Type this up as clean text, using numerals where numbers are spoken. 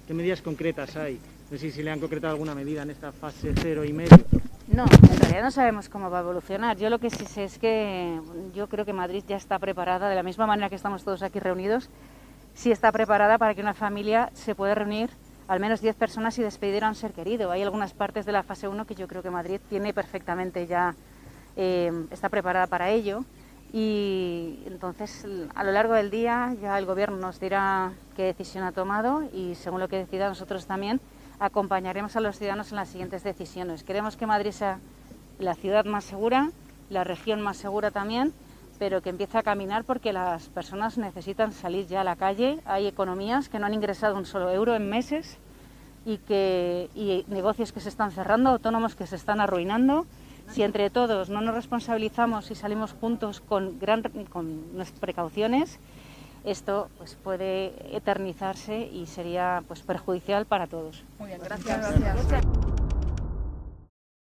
¿Qué medidas concretas hay? No sé si le han concretado alguna medida en esta fase 0 y medio. No, en realidad no sabemos cómo va a evolucionar. Yo lo que sí sé es que yo creo que Madrid ya está preparada, de la misma manera que estamos todos aquí reunidos, sí está preparada para que una familia se pueda reunir al menos 10 personas y despedir a un ser querido. Hay algunas partes de la fase 1 que yo creo que Madrid tiene perfectamente ya, está preparada para ello. Y entonces, a lo largo del día, ya el Gobierno nos dirá qué decisión ha tomado y, según lo que decida, nosotros también acompañaremos a los ciudadanos en las siguientes decisiones. Queremos que Madrid sea la ciudad más segura, la región más segura también, pero que empiece a caminar porque las personas necesitan salir ya a la calle. Hay economías que no han ingresado un solo euro en meses y negocios que se están cerrando, autónomos que se están arruinando. Si entre todos no nos responsabilizamos y salimos juntos con nuestras precauciones, esto pues puede eternizarse y sería pues perjudicial para todos. Muy bien, gracias.